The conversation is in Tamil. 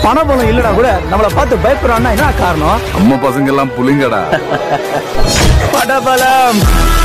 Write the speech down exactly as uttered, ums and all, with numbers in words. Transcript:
பணபலம் இல்லனா கூட நம்மள பார்த்து பயப்படுறான்னா என்ன காரணம்? நம்ம பசங்க எல்லாம் புலிங்கடா. படபலம்.